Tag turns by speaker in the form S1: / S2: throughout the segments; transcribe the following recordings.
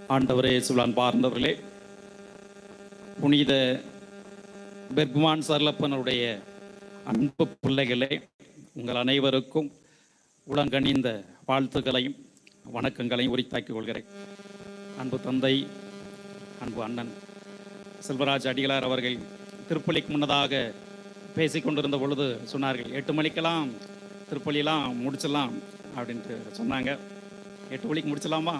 S1: ஆண்டவரே சுலான் பார்ந்தவர்களே, புனித பெர்குமான் சர்லப்பனுடைய அன்பு பிள்ளைகளே, உங்கள் அனைவருக்கும் உளங்கணிந்த வாழ்த்துக்களையும் வணக்கங்களையும் உரித்தாக்கிக் கொள்கிறேன். அன்பு தந்தை, அன்பு அண்ணன் செல்வராஜ் அடிகளார் அவர்கள் திருப்பலிக்கு முன்னதாக பேசிக்கொண்டிருந்த பொழுது சொன்னார்கள், 8 மணிக்கெல்லாம் திருப்பலியெல்லாம் முடிச்சிடலாம் அப்படின்ட்டு சொன்னாங்க. 8 மணிக்கு முடிச்சிடலாமா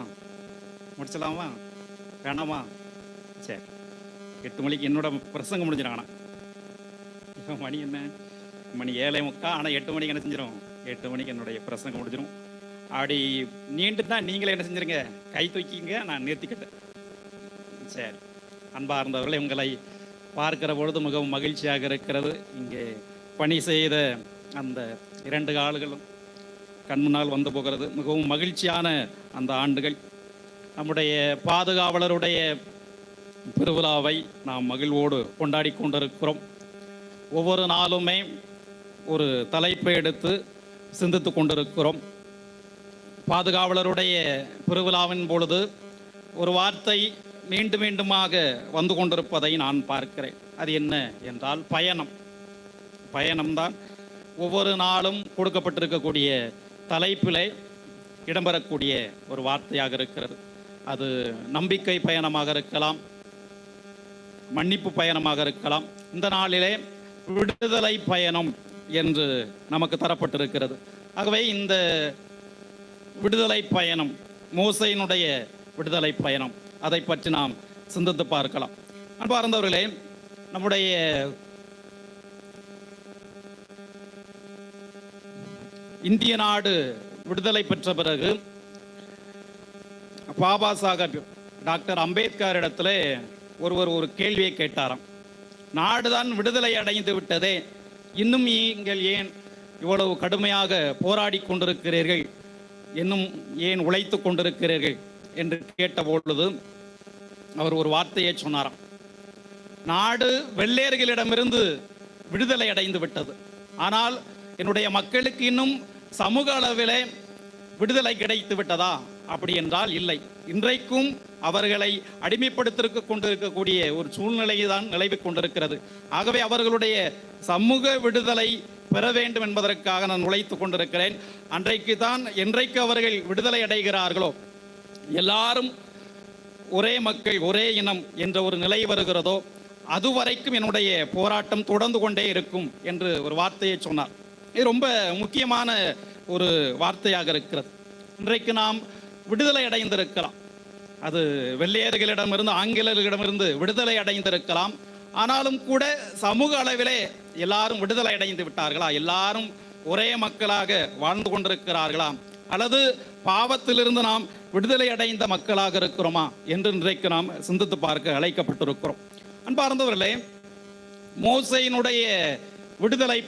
S1: வேணாமா? சரி, 8 மணிக்கு என்னோட பிரசங்கம் முடிஞ்சிடும். ஆனால் மணி என்ன, மணி 7:45. ஆனால் 8 மணிக்கு என்ன செஞ்சிடும்? 8 மணிக்கு என்னுடைய பிரசங்கம் முடிஞ்சிடும். அப்படி நீண்டுட்டா நீங்களே என்ன செஞ்சிருங்க, கை தூக்கிங்க, நான் நிறுத்திக்கிட்டேன். சரி, அன்பா இருந்தவர்களை உங்களை பார்க்கிற பொழுது மிகவும் மகிழ்ச்சியாக இருக்கிறது. இங்கே பணி செய்த அந்த 2 ஆளுகளும் கண் முன்னால் வந்து போகிறது. மிகவும் மகிழ்ச்சியான அந்த ஆண்டுகள். நம்முடைய பாதுகாவலருடைய பெருவிழாவை நாம் மகிழ்வோடு கொண்டாடி கொண்டிருக்கிறோம். ஒவ்வொரு நாளுமே ஒரு தலைப்பை எடுத்து சிந்தித்து கொண்டிருக்கிறோம். பாதுகாவலருடைய பெருவிழாவின் பொழுது ஒரு வார்த்தை மீண்டும் மீண்டுமாக வந்து கொண்டிருப்பதை நான் பார்க்கிறேன். அது என்ன என்றால் பயணம்தான் ஒவ்வொரு நாளும் கொடுக்கப்பட்டிருக்கக்கூடிய தலைப்பிலே இடம்பெறக்கூடிய ஒரு வார்த்தையாக இருக்கிறது. அது நம்பிக்கை பயணமாக இருக்கலாம், மன்னிப்பு பயணமாக இருக்கலாம். இந்த நாளிலே விடுதலை பயணம் என்று நமக்கு தரப்பட்டிருக்கிறது. ஆகவே இந்த விடுதலை பயணம், மோசேயினுடைய விடுதலை பயணம், அதை பற்றி நாம் சிந்தித்து பார்க்கலாம். அன்பார்ந்தவர்களே, நம்முடைய இந்திய நாடு விடுதலை பெற்ற பிறகு பாபா சாஹேப் டாக்டர் அம்பேத்கர் இடத்துல ஒரு கேள்வியை கேட்டாராம். நாடுதான் விடுதலை அடைந்து விட்டதே, இன்னும் நீங்கள் ஏன் இவ்வளவு கடுமையாக போராடி கொண்டிருக்கிறீர்கள், இன்னும் ஏன் உழைத்து கொண்டிருக்கிறீர்கள் என்று கேட்டபொழுது அவர் ஒரு வார்த்தையை சொன்னாராம். நாடு வெள்ளையர்களிடமிருந்து விடுதலை அடைந்து விட்டது, ஆனால் என்னுடைய மக்களுக்கு இன்னும் சமூக அளவிலே விடுதலை கிடைத்து விட்டதா? அப்படி என்றால் இல்லை. இன்றைக்கும் அவர்களை அடிமைப்படுத்திருக்க கொண்டிருக்கக்கூடிய ஒரு சூழ்நிலை தான் நிலவிக் கொண்டிருக்கிறது. ஆகவே அவர்களுடைய சமூக விடுதலை பெற வேண்டும் என்பதற்காக நான் உழைத்து கொண்டிருக்கிறேன். என்றைக்கு அவர்கள் விடுதலை அடைகிறார்களோ, எல்லாரும் ஒரே மக்கள் ஒரே இனம் என்ற ஒரு நிலை வருகிறதோ, அதுவரைக்கும் என்னுடைய போராட்டம் தொடர்ந்து கொண்டே இருக்கும் என்று ஒரு வார்த்தையை சொன்னார். இது ரொம்ப முக்கியமான ஒரு வார்த்தையாக இருக்கிறது. இன்றைக்கு நாம் விடுதலை அடைந்திருக்கலாம், அது வெள்ளையர்களிடமிருந்து ஆங்கிலேயர்களிடமிருந்து விடுதலை அடைந்திருக்கலாம். ஆனாலும் கூட சமூக அளவிலே எல்லாரும் விடுதலை அடைந்து விட்டார்களா? எல்லாரும் ஒரே மக்களாக வாழ்ந்து கொண்டிருக்கிறார்களா? அல்லது பாவத்திலிருந்து நாம் விடுதலை அடைந்த மக்களாக இருக்கிறோமா என்று இன்றைக்கு நாம் சிந்தித்து பார்க்க அழைக்கப்பட்டிருக்கிறோம். அன்பார்ந்தவர்களே, மோசேயினுடைய விடுதலை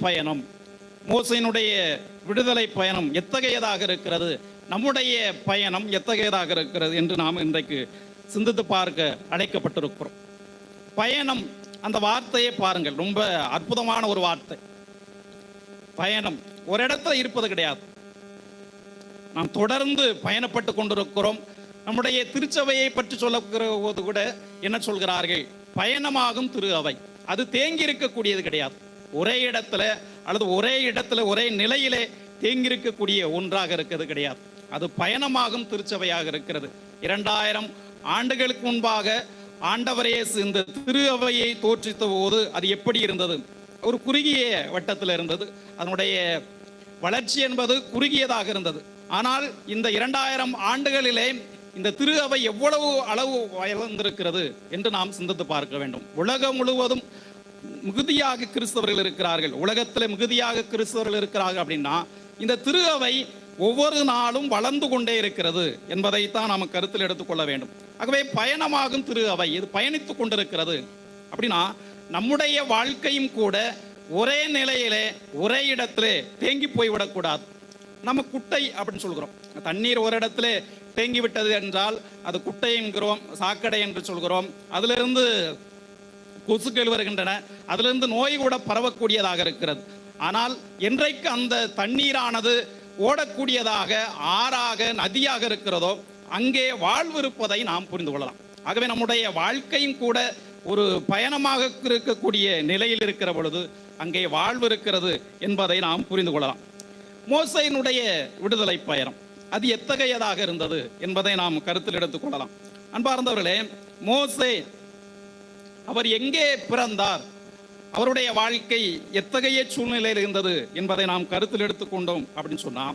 S1: பயணம் எத்தகையதாக இருக்கிறது, நம்முடைய பயணம் எத்தகையதாக இருக்கிறது என்று நாம் இன்றைக்கு சிந்தித்து பார்க்க அழைக்கப்பட்டிருக்கிறோம். பயணம், அந்த வார்த்தையை பாருங்கள், ரொம்ப அற்புதமான ஒரு வார்த்தை. பயணம் ஒரு இடத்துல இருப்பது கிடையாது, நாம் தொடர்ந்து பயணப்பட்டு கொண்டிருக்கிறோம். நம்முடைய திருச்சபையை பற்றி சொல்லுகிற போது கூட என்ன சொல்கிறார்கள்? பயணமாகும் திரு அவை. அது தேங்கி இருக்கக்கூடியது கிடையாது. ஒரே இடத்துல அல்லது ஒரே நிலையிலே தேங்கியிருக்கக்கூடிய ஒன்றாக இருக்கிறது கிடையாது. அது பயணமாகும் திருச்சபையாக இருக்கிறது. 2000 ஆண்டுகளுக்கு முன்பாக ஆண்டவர் இயேசு இந்த திரு அவையை தோற்றுவித்த போது அது எப்படி இருந்தது? ஒரு குறுகிய வட்டத்தில் இருந்தது. அதனுடைய வளர்ச்சி என்பது குறுகியதாக இருந்தது. ஆனால் இந்த 2000 ஆண்டுகளிலே இந்த திரு அவை எவ்வளவு அளவு வளர்ந்திருக்கிறது என்று நாம் சிந்தித்து பார்க்க வேண்டும். உலகம் முழுவதும் மிகுதியாக கிறிஸ்தவர்கள் இருக்கிறார்கள். உலகத்தில் மிகுதியாக கிறிஸ்தவர்கள் இருக்கிறார்கள் அப்படின்னா, இந்த திரு அவை ஒவ்வொரு நாளும் வளர்ந்து கொண்டே இருக்கிறது என்பதைத்தான் நாம் கருத்தில் எடுத்துக்கொள்ள வேண்டும். ஆகவே பயணமாகும் திரு அவை இது பயணித்துக் கொண்டிருக்கிறது. அப்படின்னா நம்முடைய வாழ்க்கையும் கூட ஒரே நிலையிலே ஒரே இடத்திலே தேங்கி போய்விடக்கூடாது. நம்ம குட்டை அப்படின்னு சொல்கிறோம். தண்ணீர் ஒரு இடத்துல தேங்கி விட்டது என்றால் அது குட்டை என்கிறோம், சாக்கடை என்று சொல்கிறோம். அதிலிருந்து கொசுக்கள் வருகின்றன, அதிலிருந்து நோய் கூட பரவக்கூடியதாக இருக்கிறது. ஆனால் என்றைக்கு அந்த தண்ணீரானது ஓடக்கூடியதாக ஆறாக நதியாக இருக்கிறதோ, அங்கே வாழ்வு இருப்பதை நாம் புரிந்து கொள்ளலாம். ஆகவே நம்முடைய வாழ்க்கையும் கூட ஒரு பயணமாக இருக்கக்கூடிய நிலையில் இருக்கிற பொழுது அங்கே வாழ்வு இருக்கிறது என்பதை நாம் புரிந்து கொள்ளலாம். மோசேயினுடைய விடுதலை பயணம் அது எத்தகையதாக இருந்தது என்பதை நாம் கருத்தில் எடுத்துக் கொள்ளலாம். அன்பார்ந்தவர்களே, மோசே அவர் எங்கே பிறந்தார், அவருடைய வாழ்க்கை எத்தகைய சூழ்நிலையில் இருந்தது என்பதை நாம் கருத்தில் எடுத்துக்கொண்டோம் அப்படின்னு சொன்னா,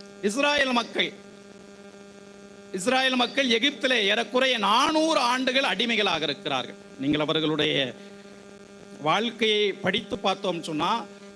S1: இஸ்ராயல் மக்கள் எகிப்திலே ஏறக்குறைய 400 ஆண்டுகள் அடிமைகளாக இருக்கிறார்கள். நீங்கள் அவர்களுடைய வாழ்க்கையை படித்து பார்த்தோம் சொன்னா,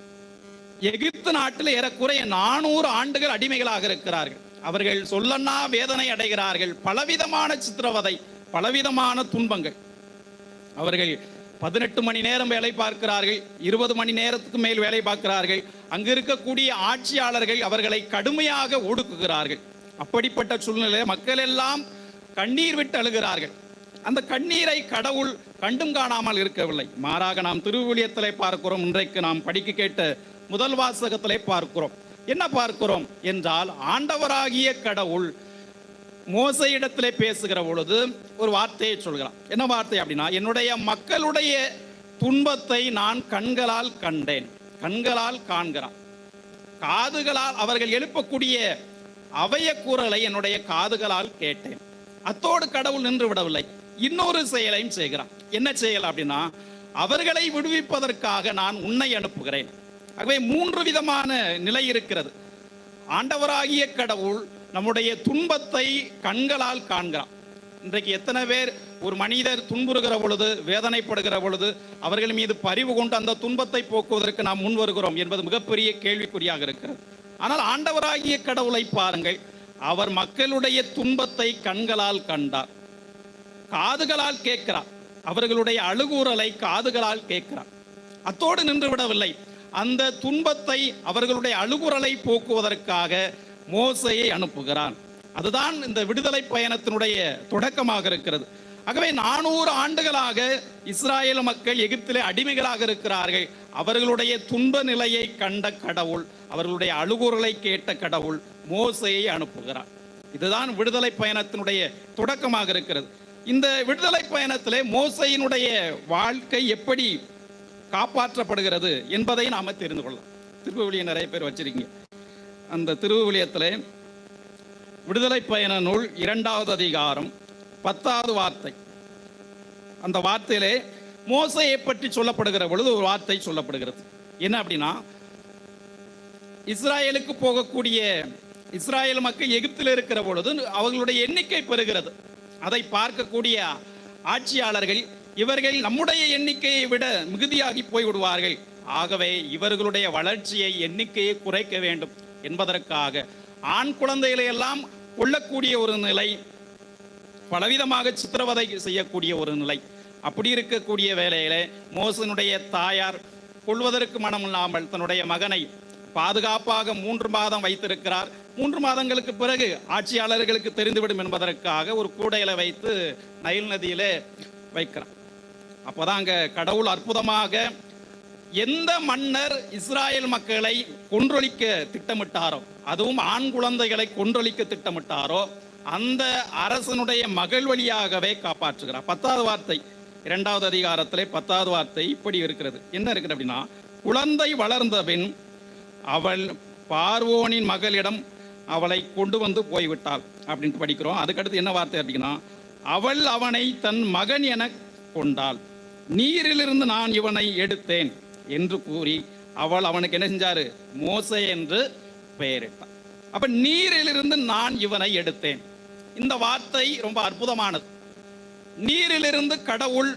S1: எகிப்து நாட்டில் ஏறக்குறைய 400 ஆண்டுகள் அடிமைகளாக இருக்கிறார்கள். அவர்கள் சொல்லன்னா வேதனை அடைகிறார்கள். பலவிதமான சித்திரவதை, பலவிதமான துன்பங்கள். அவர்கள் 18 மணி நேரம் வேலை பார்க்கிறார்கள், 20 மணி நேரத்துக்கு மேல் வேலை பார்க்கிறார்கள். அங்கு இருக்கக்கூடிய ஆட்சியாளர்கள் அவர்களை கடுமையாக ஒடுக்குகிறார்கள். அப்படிப்பட்ட சூழ்நிலையில் மக்கள் எல்லாம் கண்ணீர் விட்டு அழுகிறார்கள். அந்த கண்ணீரை கடவுள் கண்டும் காணாமல் இருக்கவில்லை. மாறாக நாம் திருவிவிலியத்திலே பார்க்கிறோம். இன்றைக்கு நாம் படிக்க கேட்ட முதல் வாசகத்திலே பார்க்கிறோம். என்ன பார்க்கிறோம் என்றால், ஆண்டவராகிய கடவுள் மோசேயிடத்திலே பேசுகிற பொழுது ஒரு வார்த்தையை சொல்கிறார். என்ன வார்த்தை அப்படின்னா, என்னுடைய மக்களுடைய துன்பத்தை நான் கண்களால் கண்டேன். கண்களால் காண்கிறான். காதுகளால் அவர்கள் எழுப்பக்கூடிய அவைய குரலை என்னுடைய காதுகளால் கேட்டேன். அத்தோடு கடவுள் நின்று விடவில்லை, இன்னொரு செயலையும் செய்கிறான். என்ன செயல் அப்படின்னா, அவர்களை விடுவிப்பதற்காக நான் உன்னை அனுப்புகிறேன். ஆகவே 3 விதமான நிலை இருக்கிறது. ஆண்டவராகிய கடவுள் நம்முடைய துன்பத்தை கண்களால் காண்கிறான். இன்றைக்கு எத்தனை பேர் ஒரு மனிதர் துன்புறுகிற பொழுது, வேதனைப்படுகிற பொழுது அவர்கள் மீது பரிவு கொண்டு அந்த துன்பத்தை போக்குவதற்கு நாம் முன் வருகிறோம் என்பது மிகப்பெரிய கேள்விக்குறியாக இருக்கிறது. ஆனால் ஆண்டவராகிய கடவுளை பாருங்கள், அவர் மக்களுடைய துன்பத்தை கண்களால் கண்டார், காதுகளால் கேட்கிறார். அவர்களுடைய அழுகுரலை காதுகளால் கேட்கிறார். அத்தோடு நின்று விடவில்லை, அந்த துன்பத்தை அவர்களுடைய அழுகுரலை போக்குவதற்காக மோசேயை அனுப்புகிறான். அதுதான் இந்த விடுதலை பயணத்தினுடைய தொடக்கமாக இருக்கிறது. ஆகவே 400 ஆண்டுகளாக இஸ்ராயேல் மக்கள் எகிப்திலே அடிமைகளாக இருக்கிறார்கள். அவர்களுடைய துன்ப நிலையை கண்ட கடவுள், அவர்களுடைய அழுகுரலை கேட்ட கடவுள் மோசேயை அனுப்புகிறார். இதுதான் விடுதலை பயணத்தினுடைய தொடக்கமாக இருக்கிறது. இந்த விடுதலை பயணத்திலே மோசேயினுடைய வாழ்க்கை எப்படி காப்பாற்றப்படுகிறது என்பதை நாம தெரிந்து கொள்ளலாம். திருவிவிலியம் நிறைய பேர் வச்சிருக்கீங்க. அந்த திருவிவிலியத்திலே விடுதலை பயண நூல் 2வது அதிகாரம் 10வது வார்த்தை. அந்த வார்த்தையிலே மோசேயை பற்றி சொல்லப்படுகிற பொழுது ஒரு வார்த்தை சொல்லப்படுகிறது. என்ன அப்படின்னா, இஸ்ராயலுக்கு போகக்கூடிய இஸ்ராயல் மக்கள் எகிப்தில் இருக்கிற பொழுது அவர்களுடைய எண்ணிக்கை பெறுகிறது. அதை பார்க்கக்கூடிய ஆட்சியாளர்கள், இவர்கள் நம்முடைய எண்ணிக்கையை விட மிகுதியாகி போய்விடுவார்கள், ஆகவே இவர்களுடைய வளர்ச்சியை எண்ணிக்கையை குறைக்க வேண்டும் என்பதற்காக ஆண் குழந்தைகளை எல்லாம் கொள்ளக்கூடிய ஒரு நிலை, பலவிதமாக சித்திரவதை செய்யக்கூடிய ஒரு நிலை. அப்படி இருக்கக்கூடிய வேளையிலே மோசனுடைய தாயார் கொள்வதற்கு மனமில்லாமல் தன்னுடைய மகனை பாதுகாப்பாக 3 மாதம் வைத்திருக்கிறார். 3 மாதங்களுக்கு பிறகு ஆட்சியாளர்களுக்கு தெரிந்துவிடும் என்பதற்காக ஒரு கூடையில வைத்து நைல் நதியிலே வைக்கிறார். அப்போதான் அங்க கடவுள் அற்புதமாக, எந்த மன்னர் இஸ்ராயல் மக்களை கொன்றொழிக்க திட்டமிட்டாரோ, அதுவும் ஆண் குழந்தைகளை கொன்றொழிக்க திட்டமிட்டாரோ, அந்த அரசனுடைய மகள் வழியாகவே காப்பாற்றுகிறார். 10வது வார்த்தை 2வது அதிகாரத்திலே 10வது வார்த்தை இப்படி இருக்கிறது. என்ன இருக்குது அப்படின்னா, குழந்தை வளர்ந்த பின் அவள் பார்வோனின் மகளிடம் அவளை கொண்டு வந்து போய்விட்டாள் அப்படின்ட்டு படிக்கிறோம். அதுக்கடுத்து என்ன வார்த்தை அப்படின்னா, அவள் அவனை தன் மகன் என கொண்டாள், நீரிலிருந்து நான் இவனை எடுத்தேன் என்று கூறி அவள் அவனுக்கு என்ன செஞ்சாரு, மோசே என்று பெயரிட்டாள். அப்ப நீரிலிருந்து நான் இவனை எடுத்தேன். இந்த வார்த்தை ரொம்ப அற்புதமானது. நீரிலிருந்து கடவுள்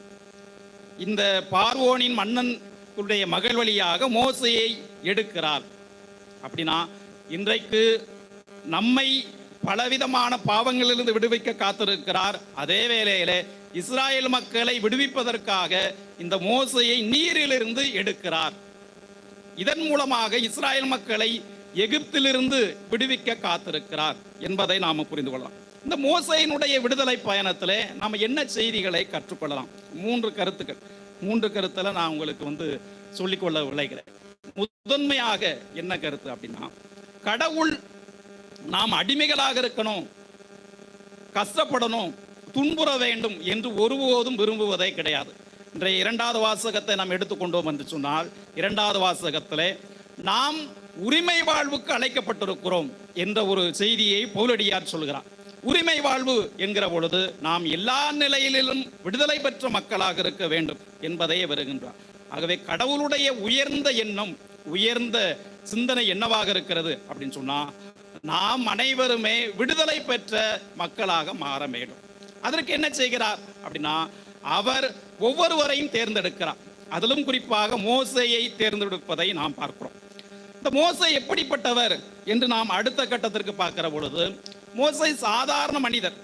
S1: இந்த பார்வோனின் மன்னனுடைய மகள் வழியாக மோசேயை எடுக்கிறார். அப்படின்னா இன்றைக்கு நம்மை பலவிதமான பாவங்களிலிருந்து விடுவிக்க காத்திருக்கிறார். அதே வேளையிலே இஸ்ராயல் மக்களை விடுவிப்பதற்காக இந்த மோசேயை நீரிலிருந்து எடுக்கிறார். இதன் மூலமாக இஸ்ராயல் மக்களை எகிப்திலிருந்து விடுவிக்க காத்திருக்கிறார் என்பதை நாம புரிந்து கொள்ளலாம். இந்த மோசேயினுடைய விடுதலை பயணத்திலே நாம என்ன செய்திகளை கற்றுக்கொள்ளலாம்? 3 கருத்துக்கள். 3 கருத்துல நான் உங்களுக்கு சொல்லிக்கொள்ள விளைகிறேன். முதன்மையாக என்ன கருத்து அப்படின்னா, கடவுள் நாம் அடிமைகளாக இருக்கணும், கஷ்டப்படணும், துன்புற வேண்டும் என்று ஒருபோதும் விரும்புவதே கிடையாது. இன்றைய இரண்டாவது வாசகத்தை நாம் எடுத்துக்கொண்டோம் என்று சொன்னால், இரண்டாவது வாசகத்திலே நாம் உரிமை வாழ்வுக்கு அழைக்கப்பட்டிருக்கிறோம் என்ற ஒரு செய்தியை பவுலடியார் சொல்கிறார். உரிமை வாழ்வு என்கிற பொழுது நாம் எல்லா நிலையிலும் விடுதலை பெற்ற மக்களாக இருக்க வேண்டும் என்பதை வருகின்றார். ஆகவே கடவுளுடைய உயர்ந்த எண்ணம், உயர்ந்த சிந்தனை என்னவாக இருக்கிறது அப்படின்னு சொன்னா, நாம் அனைவருமே விடுதலை பெற்ற மக்களாக மாற வேண்டும். அதற்கு என்ன செய்கிறார் அப்படின்னா, அவர் ஒவ்வொருவரையும் தேர்ந்தெடுக்கிறார். அதிலும் குறிப்பாக மோசேயை தேர்ந்தெடுப்பதை நாம் பார்க்கிறோம். இந்த மோசே எப்படிப்பட்டவர் என்று நாம் அடுத்த கட்டத்திற்கு பார்க்கிற பொழுது, மோசே சாதாரண மனிதர்,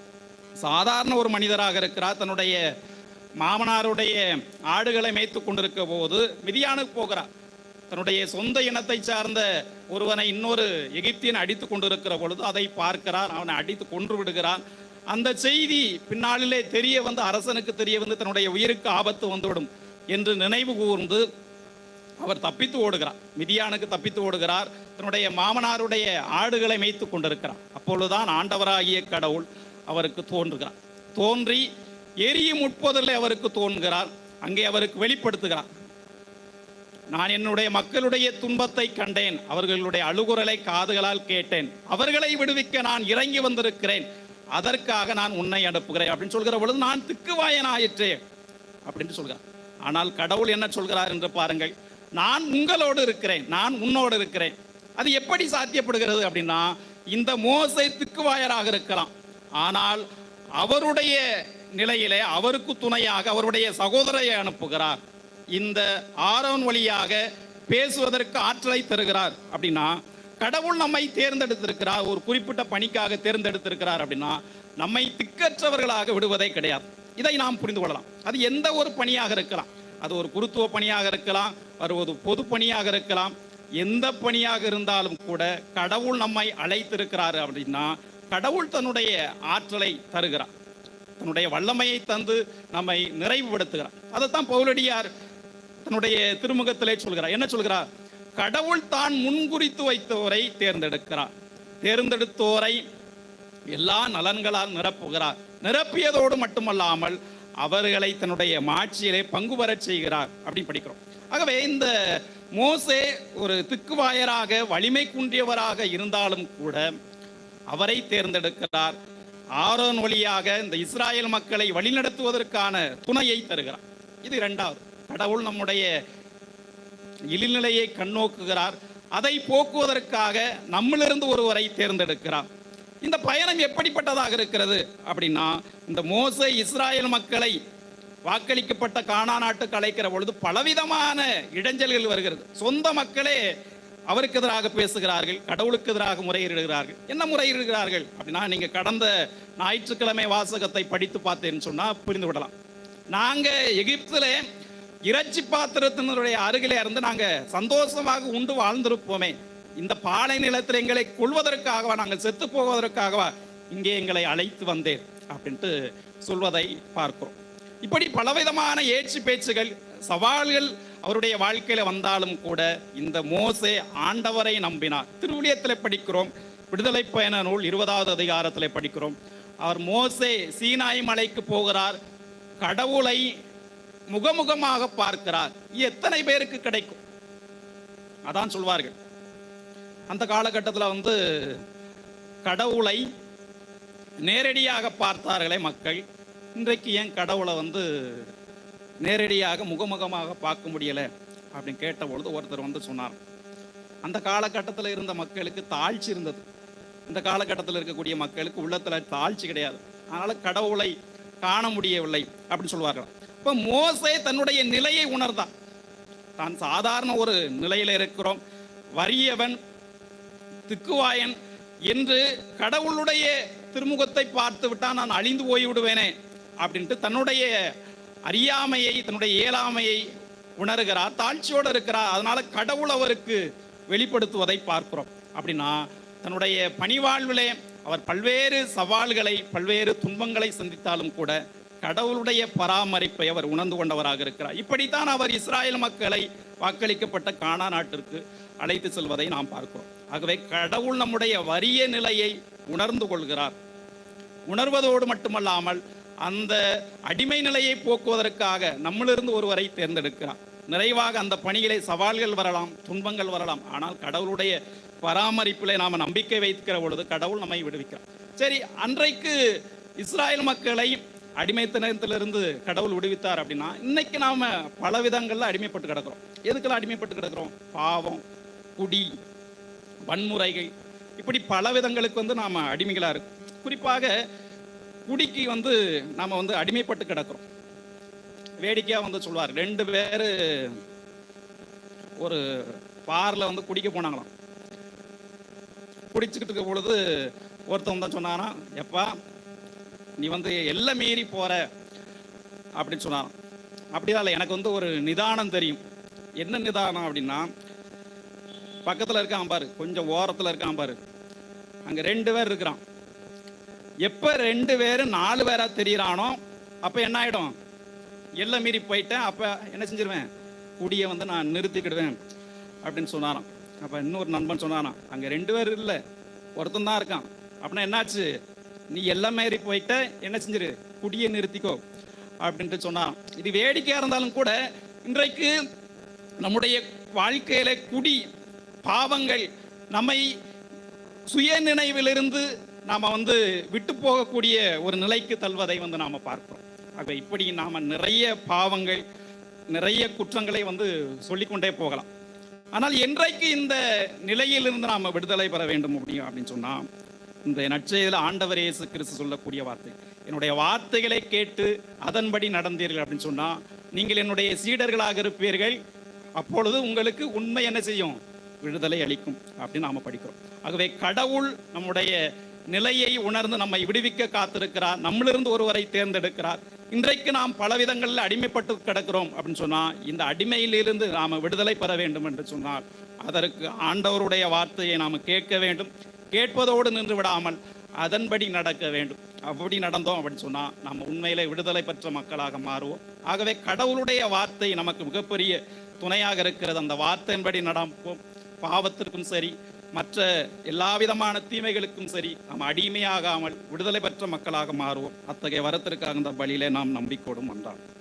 S1: சாதாரண ஒரு மனிதராக இருக்கிறார். தன்னுடைய மாமனாருடைய ஆடுகளை மேய்த்து கொண்டிருக்க போது மிதியானுக்கு போகிறார். தன்னுடைய சொந்த இனத்தை சார்ந்த ஒருவனை இன்னொரு எகிப்தியன் அடித்து கொண்டிருக்கிற பொழுது அதை பார்க்கிறார். அவனை அடித்து கொன்று விடுகிறான். அந்த செய்தி பின்னாளிலே தெரிய வந்து, அரசனுக்கு தெரிய வந்து தன்னுடைய உயிருக்கு ஆபத்து வந்துவிடும் என்று நினைவு கூர்ந்து அவர் தப்பித்து ஓடுகிறார். மிதியானுக்கு தப்பித்து ஓடுகிறார். தன்னுடைய மாமனாருடைய ஆடுகளை மேய்த்து கொண்டிருக்கிறார். அப்பொழுதுதான் ஆண்டவராகிய கடவுள் அவருக்கு தோன்றுகிறார். தோன்றி எரியும் முட்பொதலை அவருக்கு தோன்றுகிறார். அங்கே அவருக்கு வெளிப்படுத்துகிறார். நான் என்னுடைய மக்களுடைய துன்பத்தை கண்டேன், அவர்களுடைய அழுகுரலை காதுகளால் கேட்டேன், அவர்களை விடுவிக்க நான் இறங்கி வந்திருக்கிறேன், அதற்காக நான் உன்னை அனுப்புகிறேன் அப்படின்னு சொல்கிற பொழுது, நான் திக்குவாயனாயிற்றே அப்படின்னு சொல்கிறார். ஆனால் கடவுள் என்ன சொல்கிறார் என்று பாருங்கள். நான் உங்களோடு இருக்கிறேன், நான் உன்னோடு இருக்கிறேன். அது எப்படி சாத்தியப்படுகிறது அப்படின்னா, இந்த மோசே திக்குவாயராக இருக்கலாம், ஆனால் அவருடைய நிலையிலே அவருக்கு துணையாக அவருடைய சகோதரரை அனுப்புகிறார். இந்த ஆரோன் வழியாக பேசுவதற்கு ஆற்றலை தருகிறார். அப்படின்னா கடவுள் நம்மை தேர்ந்தெடுத்திருக்கிறார், ஒரு குறிப்பிட்ட பணிக்காக தேர்ந்தெடுத்திருக்கிறார். அப்படின்னா நம்மை திக்கற்றவர்களாக விடுவதே கிடையாது. இதை நாம் புரிந்து கொள்ளலாம். அது எந்த ஒரு பணியாக இருக்கலாம். அது ஒரு குருத்துவ பணியாக இருக்கலாம், ஒரு பொது பணியாக இருக்கலாம். எந்த பணியாக இருந்தாலும் கூட கடவுள் நம்மை அழைத்திருக்கிறார் அப்படின்னா கடவுள் தன்னுடைய ஆற்றலை தருகிறார், தன்னுடைய வல்லமையை தந்து நம்மை நிறைவுபடுத்துகிறார். அதைத்தான் பவுலடியார் தன்னுடைய திருமுகத்திலே சொல்கிறார். என்ன சொல்கிறார்? கடவுள் தான் முன்குறித்து வைத்தோரை தேர்ந்தெடுக்கிறார், தேர்ந்தெடுத்தோரை எல்லா நலன்களால் நிரப்புகிறார், நிரப்பியதோடு மட்டுமல்லாமல் அவர்களை தன்னுடைய மாட்சியிலே பங்கு பெறச் செய்கிறார் அப்படின்னு படிக்கிறோம். ஆகவே இந்த மோசே ஒரு திக்குவாயராக வலிமை குன்றியவராக இருந்தாலும் கூட அவரை தேர்ந்தெடுக்கிறார். ஆரோன் வழியாக இந்த இஸ்ராயல் மக்களை வழிநடத்துவதற்கான துணையை தருகிறார். இது இரண்டாவது. கடவுள் நம்முடைய இழிநிலையை கண்ணோக்குகிறார், அதை போக்குவதற்காக நம்மிலிருந்து ஒருவரை தேர்ந்தெடுக்கிறார். இந்த பயணம் எப்படிப்பட்டதாக இருக்கிறது அப்படின்னா, இந்த மோசே இஸ்ராயல் மக்களை வாக்களிக்கப்பட்ட கானான் நாட்டுக்கு அழைக்கிற பொழுது பலவிதமான இடைஞ்சல்கள் வருகிறது. சொந்த மக்களே அவருக்கு எதிராக பேசுகிறார்கள், கடவுளுக்கு எதிராக முறையிடுகிறார்கள். என்ன முறையிடுகிறார்கள் அப்படின்னா, நீங்க கடந்த ஞாயிற்றுக்கிழமை வாசகத்தை படித்து பார்த்தேன்னு சொன்னா புரிந்து விடலாம். நாங்க எகிப்துல இறைச்சி பாத்திரத்தினுடைய அருகிலே இருந்து நாங்க சந்தோஷமாக உண்டு வாழ்ந்திருப்போமே, இந்த பாலை நிலத்தில் எங்களை கொள்வதற்காகவா, நாங்கள் செத்து போவதற்காகவா இங்கே எங்களை அழைத்து வந்தேன் அப்படின்ட்டு சொல்வதை பார்க்கிறோம். இப்படி பலவிதமான ஏச்சு பேச்சுகள், சவால்கள் அவருடைய வாழ்க்கையில வந்தாலும் கூட இந்த மோசே ஆண்டவரை நம்பினார். திருவிழியத்தில் படிக்கிறோம், விடுதலை பயண நூல் 20வது அதிகாரத்தில் படிக்கிறோம். அவர் மோசே சீனாய் மலைக்கு போகிறார், கடவுளை முகமுகமாக பார்க்கிறார். எத்தனை பேருக்கு கிடைக்கும்? அதான் சொல்வார்கள், அந்த காலகட்டத்தில் கடவுளை நேரடியாக பார்த்தார்களே மக்கள், இன்றைக்கு ஏன் கடவுளை நேரடியாக முகமுகமாக பார்க்க முடியலை அப்படின்னு கேட்ட பொழுது ஒருத்தர் சொன்னார், அந்த காலகட்டத்தில் இருந்த மக்களுக்கு தாழ்ச்சி இருந்தது, இந்த காலகட்டத்தில் இருக்கக்கூடிய மக்களுக்கு உள்ளத்தில் தாழ்ச்சி கிடையாது, அதனால கடவுளை காண முடியவில்லை அப்படின்னு சொல்வார்கள். இப்போ மோசே தன்னுடைய நிலையை உணர்ந்தான். தான் சாதாரண ஒரு நிலையில் இருக்கிறோம், வறியவன், திக்குவாயன் என்று கடவுளுடைய திருமுகத்தை பார்த்து விட்டால் நான் அழிந்து போய் விடுவேனே அப்படின்ட்டு தன்னுடைய அறியாமையை, தன்னுடைய இயலாமையை உணர்கிறார், தாழ்ச்சியோடு இருக்கிறார். அதனால கடவுள் அவருக்கு வெளிப்படுத்துவதை பார்க்கிறோம். அப்படின்னா தன்னுடைய பணிவாழ்விலே அவர் பல்வேறு சவால்களை, பல்வேறு துன்பங்களை சந்தித்தாலும் கூட கடவுளுடைய பராமரிப்பை அவர் உணர்ந்து கொண்டவராக இருக்கிறார். இப்படித்தான் அவர் இஸ்ராயல் மக்களை வாக்களிக்கப்பட்ட கானான் நாட்டிற்கு அழைத்து செல்வதை நாம் பார்க்கிறோம். ஆகவே கடவுள் நம்முடைய வறிய நிலையை உணர்ந்து கொள்கிறார், உணர்வதோடு மட்டுமல்லாமல் அந்த அடிமை நிலையை போக்குவதற்காக நம்மளிருந்து ஒருவரை தேர்ந்தெடுக்கிறார். நிறைவாக அந்த பணிகளை சவால்கள் வரலாம், துன்பங்கள் வரலாம், ஆனால் கடவுளுடைய பராமரிப்பிலே நாம் நம்பிக்கை வைக்கிற பொழுது கடவுள் நம்மை விடுவிக்கிறார். சரி, அன்றைக்கு இஸ்ராயல் மக்களை அடிமைத்தனத்திலிருந்து கடவுள் விடுவித்தார் அப்படின்னா, இன்னைக்கு நாம பல விதங்கள்ல அடிமைப்பட்டு கிடக்கிறோம். எதுக்கெல்லாம் அடிமைப்பட்டு கிடக்கிறோம்? பாவம், குடி, வன்முறைகள், இப்படி பல விதங்களுக்கு நாம அடிமைகளா இருக்கு. குறிப்பாக குடிக்கு நாம அடிமைப்பட்டு கிடக்கிறோம். வேடிக்கையா சொல்வார், 2 பேரு ஒரு பார்ல குடிக்க போனாங்களாம். குடிச்சுக்கிட்டு இருக்க பொழுது ஒருத்தவங்க தான் சொன்னானா, எப்பா நீ எல்லாம் மீறி போற அப்படின்னு சொன்னான். அப்படிதான் இல்லை, எனக்கு ஒரு நிதானம் தெரியும். என்ன நிதானம் அப்படின்னா, பக்கத்தில் இருக்கான் பாரு, கொஞ்சம் ஓரத்தில் இருக்கான் பாரு, அங்கே 2 பேர் இருக்கிறான். எப்போ 2 பேர் 4 பேரா தெரியுறானோ அப்போ என்ன ஆகிடும்? எல்லாம் மீறி போயிட்டேன், அப்போ என்ன செஞ்சிருவேன்? குடியை நான் நிறுத்திக்கிடுவேன் அப்படின்னு சொன்னாராம். அப்போ இன்னொரு நண்பன் சொன்னாராம், அங்கே 2 பேர் இல்லை, ஒருத்தன் தான் இருக்கான். அப்படின்னா என்னாச்சு? நீ எல்லாம் மீறி போயிட்ட, என்ன செஞ்சிரு? குடியை நிறுத்திக்கோ அப்படின்ட்டு சொன்னான். இது வேடிக்கையாக இருந்தாலும் கூட இன்றைக்கு நம்முடைய வாழ்க்கையில குடி, பாவங்கள் நம்மை சுய நினைவிலிருந்து நாம விட்டு போகக்கூடிய ஒரு நிலைக்கு தள்ளுவதை நாம பார்க்கிறோம். ஆக இப்படி நாம நிறைய பாவங்கள், நிறைய குற்றங்களை சொல்லிக்கொண்டே போகலாம். ஆனால் என்றைக்கு இந்த நிலையிலிருந்து நாம விடுதலை பெற வேண்டும் முடியும் அப்படின்னு சொன்னா, இந்த நற்செய்தியில் ஆண்டவர் இயேசு கிறிஸ்து சொல்லக்கூடிய வார்த்தை, என்னுடைய வார்த்தைகளை கேட்டு அதன்படி நடந்தீர்கள் அப்படின்னு சொன்னா நீங்கள் என்னுடைய சீடர்களாக இருப்பீர்கள், அப்பொழுது உங்களுக்கு உண்மை என்ன செய்யும்? விடுதலை அளிக்கும் அப்படின்னு நாம படிக்கிறோம். ஆகவே கடவுள் நம்முடைய நிலையை உணர்ந்து நம்மை விடுவிக்க காத்திருக்கிறார், நம்மளிருந்து ஒருவரை தேர்ந்தெடுக்கிறார். இன்றைக்கு நாம் பல விதங்களில் அடிமைப்பட்டு கிடக்கிறோம் அப்படின்னு சொன்னா, இந்த அடிமையிலிருந்து நாம விடுதலை பெற வேண்டும் என்று சொன்னால் அதற்கு ஆண்டவருடைய வார்த்தையை நாம கேட்க வேண்டும். கேட்பதோடு நின்று விடாமல் அதன்படி நடக்க வேண்டும். அப்படி நடந்தோம் அப்படின்னு சொன்னா நம்ம உண்மையிலே விடுதலை பெற்ற மக்களாக மாறுவோம். ஆகவே கடவுளுடைய வார்த்தை நமக்கு மிகப்பெரிய துணையாக இருக்கிறது. அந்த வார்த்தையின்படி நடப்போம். பாவத்திற்கும் சரி, மற்ற எல்லா விதமான தீமைகளுக்கும் சரி, நாம் அடிமையாகாமல் விடுதலை பெற்ற மக்களாக மாறுவோம். அத்தகைய வரத்திற்காக இந்த பலியிலே நாம் நம்பிக்கோடும் என்றான்.